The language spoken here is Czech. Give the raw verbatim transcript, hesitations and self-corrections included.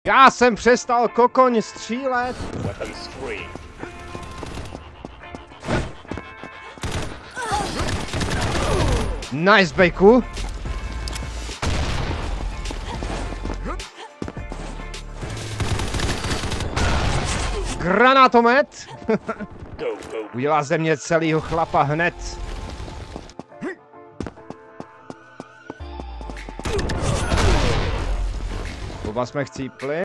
Já jsem přestal kokoň střílet. Nice, bejku. Granátomet. Udělá ze mě celýho chlapa hned. Oba jsme chcípli.